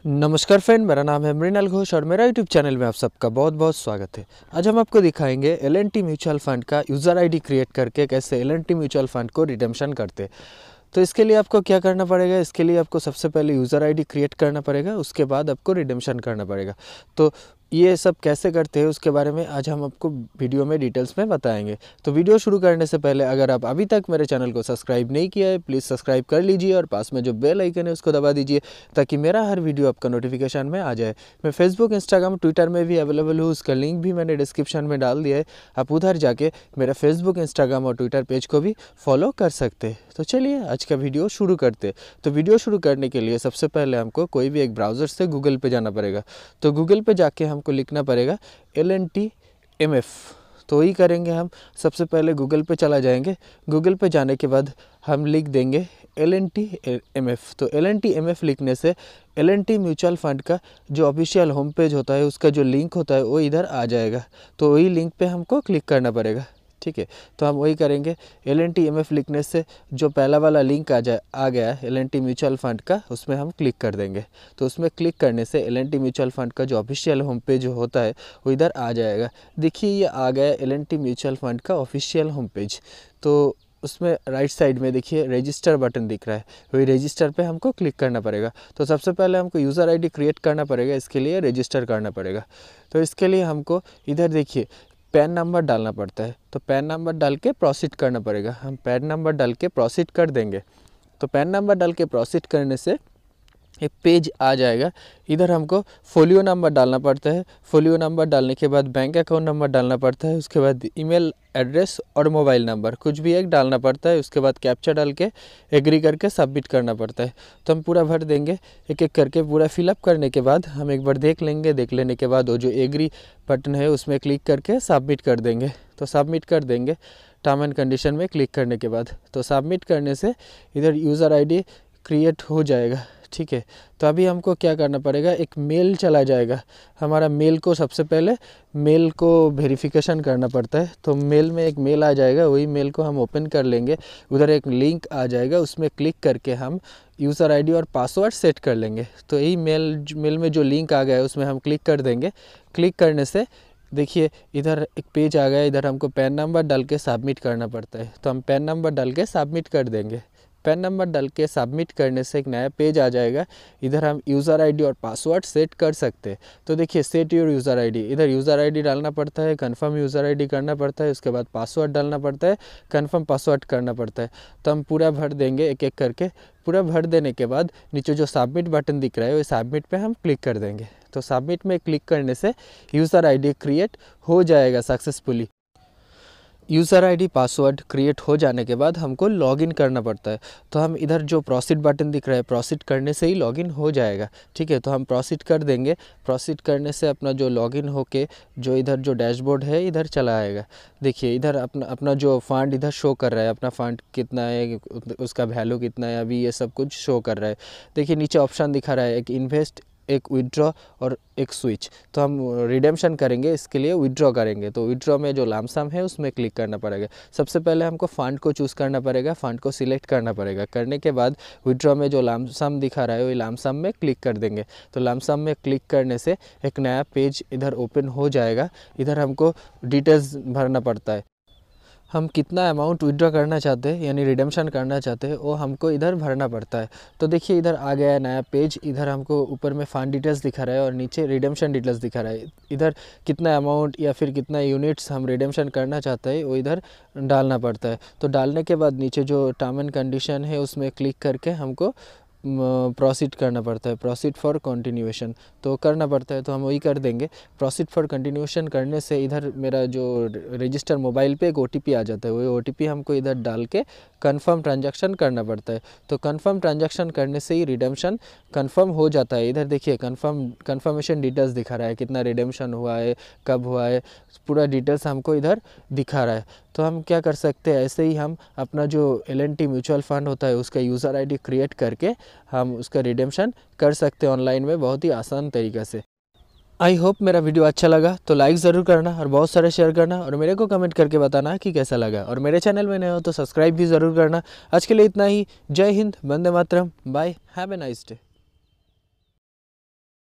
नमस्कार फ्रेंड, मेरा नाम है मृणाल घोष और मेरा यूट्यूब चैनल में आप सबका बहुत बहुत स्वागत है। आज हम आपको दिखाएंगे एल&टी म्यूचुअल फंड का यूज़र आईडी क्रिएट करके कैसे एल&टी म्यूचुअल फंड को रिडेम्पशन करते। तो इसके लिए आपको क्या करना पड़ेगा, इसके लिए आपको सबसे पहले यूज़र आईडी क्रिएट करना पड़ेगा, उसके बाद आपको रिडेम्पशन करना पड़ेगा। तो ये सब कैसे करते हैं उसके बारे में आज हम आपको वीडियो में डिटेल्स में बताएंगे। तो वीडियो शुरू करने से पहले अगर आप अभी तक मेरे चैनल को सब्सक्राइब नहीं किया है, प्लीज़ सब्सक्राइब कर लीजिए और पास में जो बेल आइकन है उसको दबा दीजिए ताकि मेरा हर वीडियो आपका नोटिफिकेशन में आ जाए। मैं फेसबुक, इंस्टाग्राम, ट्विटर में भी अवेलेबल हूँ, उसका लिंक भी मैंने डिस्क्रिप्शन में डाल दिया है। आप उधर जाके मेरा फेसबुक, इंस्टाग्राम और ट्विटर पेज को भी फॉलो कर सकते हैं। तो चलिए आज का वीडियो शुरू करते। तो वीडियो शुरू करने के लिए सबसे पहले हमको कोई भी एक ब्राउज़र से गूगल पे जाना पड़ेगा। तो गूगल पे जाके हमको लिखना पड़ेगा एल&टी MF। तो वही करेंगे हम। सबसे पहले गूगल पे चला जाएंगे। गूगल पे जाने के बाद हम लिख देंगे एल&टी MF। तो एल&टी MF लिखने से एल&टी म्यूचुअल फंड का जो ऑफिशियल होम पेज होता है, उसका जो लिंक होता है वो इधर आ जाएगा। तो वही लिंक पे हमको क्लिक करना पड़ेगा। ठीक है, तो हम वही करेंगे। एल&टी MF लिखने से जो पहला वाला लिंक आ गया है एल&टी म्यूचुअल फंड का, उसमें हम क्लिक कर देंगे। तो उसमें क्लिक करने से एल&टी म्यूचुअल फंड का जो ऑफिशियल होम पेज होता है वो इधर आ जाएगा। देखिए ये आ गया एल&टी म्यूचुअल फंड का ऑफिशियल होम पेज। तो उसमें राइट साइड में देखिए रजिस्टर बटन दिख रहा है, वही रजिस्टर पे हमको क्लिक करना पड़ेगा। तो सबसे पहले हमको यूज़र आईडी क्रिएट करना पड़ेगा, इसके लिए रजिस्टर करना पड़ेगा। तो इसके लिए हमको इधर देखिए पैन नंबर डालना पड़ता है। तो पैन नंबर डाल के प्रोसीड करना पड़ेगा। हम पैन नंबर डाल के प्रोसीड कर देंगे। तो पैन नंबर डाल के प्रोसीड करने से एक पेज आ जाएगा। इधर हमको फोलियो नंबर डालना पड़ता है। फोलियो नंबर डालने के बाद बैंक अकाउंट नंबर डालना पड़ता है। उसके बाद ईमेल एड्रेस और मोबाइल नंबर कुछ भी एक डालना पड़ता है। उसके बाद कैप्चा डाल के एग्री करके सबमिट करना पड़ता है। तो हम पूरा भर देंगे एक एक करके। पूरा फिलअप करने के बाद हम एक बार देख लेंगे। देख लेने के बाद वो जो एग्री बटन है उसमें क्लिक करके सबमिट कर देंगे। तो सबमिट कर देंगे टर्म एंड कंडीशन में क्लिक करने के बाद। तो सबमिट करने से इधर यूज़र आईडी क्रिएट हो जाएगा। ठीक है, तो अभी हमको क्या करना पड़ेगा, एक मेल चला जाएगा हमारा। मेल को सबसे पहले मेल को वेरिफिकेशन करना पड़ता है। तो मेल में एक मेल आ जाएगा, वही मेल को हम ओपन कर लेंगे। उधर एक लिंक आ जाएगा, उसमें क्लिक करके हम यूज़र आईडी और पासवर्ड सेट कर लेंगे। तो यही मेल में जो लिंक आ गया है उसमें हम क्लिक कर देंगे। क्लिक करने से देखिए इधर एक पेज आ गया। इधर हमको पैन नंबर डाल के सबमिट करना पड़ता है। तो हम पैन नंबर डाल के सबमिट कर देंगे। पैन नंबर डाल के सबमिट करने से एक नया पेज आ जाएगा। इधर हम यूज़र आईडी और पासवर्ड सेट कर सकते हैं। तो देखिए सेट योर यूज़र आईडी, इधर यूज़र आईडी डालना पड़ता है, कंफर्म यूज़र आईडी करना पड़ता है, उसके बाद पासवर्ड डालना पड़ता है, कंफर्म पासवर्ड करना पड़ता है। तो हम पूरा भर देंगे एक एक करके। पूरा भर देने के बाद नीचे जो सबमिट बटन दिख रहा है वो सबमिट पे हम क्लिक कर देंगे। तो सबमिट में क्लिक करने से यूज़र आईडी क्रिएट हो जाएगा successfully. User ID password create हो जाने के बाद हमको लॉगिन करना पड़ता है। तो हम इधर जो प्रोसीड बटन दिख रहा है, प्रोसीड करने से ही लॉगिन हो जाएगा। ठीक है, तो हम प्रोसीड कर देंगे। प्रोसीड करने से अपना जो लॉगिन होके जो इधर जो डैशबोर्ड है इधर चला आएगा। देखिए इधर अपना जो फंड इधर शो कर रहा है, अपना फंड कितना है, उसका वैल्यू कितना है, अभी ये सब कुछ शो कर रहा है। देखिए नीचे ऑप्शन दिखा रहा है, एक इन्वेस्ट, एक विड्रॉ और एक स्विच। तो हम रिडेम्पशन करेंगे, इसके लिए विड्रॉ करेंगे। तो विड्रॉ में जो लामसम है उसमें क्लिक करना पड़ेगा। सबसे पहले हमको फंड को चूज़ करना पड़ेगा, फंड को सिलेक्ट करना पड़ेगा। करने के बाद विड्रॉ में जो लामसम दिखा रहा है वही लामसम में क्लिक कर देंगे। तो लामसम में क्लिक करने से एक नया पेज इधर ओपन हो जाएगा। इधर हमको डिटेल्स भरना पड़ता है। हम कितना अमाउंट विड्रॉ करना चाहते हैं यानी रिडेम्पशन करना चाहते हैं वो हमको इधर भरना पड़ता है। तो देखिए इधर आ गया है नया पेज। इधर हमको ऊपर में फंड डिटेल्स दिखा रहा है और नीचे रिडेम्पशन डिटेल्स दिखा रहा है। इधर कितना अमाउंट या फिर कितना यूनिट्स हम रिडेम्पशन करना चाहते हैं वो इधर डालना पड़ता है। तो डालने के बाद नीचे जो टर्म एंड कंडीशन है उसमें क्लिक करके हमको प्रोसीड करना पड़ता है, प्रोसीड फॉर कंटिन्यूएशन तो करना पड़ता है। तो हम वही कर देंगे। प्रोसीड फॉर कंटिन्यूएशन करने से इधर मेरा जो रजिस्टर मोबाइल पे एक OTP आ जाता है, वही OTP हमको इधर डाल के कंफर्म ट्रांजैक्शन करना पड़ता है। तो कंफर्म ट्रांजैक्शन करने से ही रिडेम्पशन कंफर्म हो जाता है। इधर देखिए कंफर्मेशन डिटेल्स दिखा रहा है, कितना रिडेम्पशन हुआ है, कब हुआ है, पूरा डिटेल्स हमको इधर दिखा रहा है। तो हम क्या कर सकते हैं, ऐसे ही हम अपना जो एल&टी म्यूचुअल फंड होता है उसका यूज़र आईडी क्रिएट करके हम उसका रिडेम्पशन कर सकते हैं ऑनलाइन में बहुत ही आसान तरीक़े से। आई होप मेरा वीडियो अच्छा लगा तो लाइक ज़रूर करना और बहुत सारे शेयर करना और मेरे को कमेंट करके बताना कि कैसा लगा। और मेरे चैनल में नए हो तो सब्सक्राइब भी ज़रूर करना। आज के लिए इतना ही। जय हिंद, वंदे मातरम, bye, have a nice day.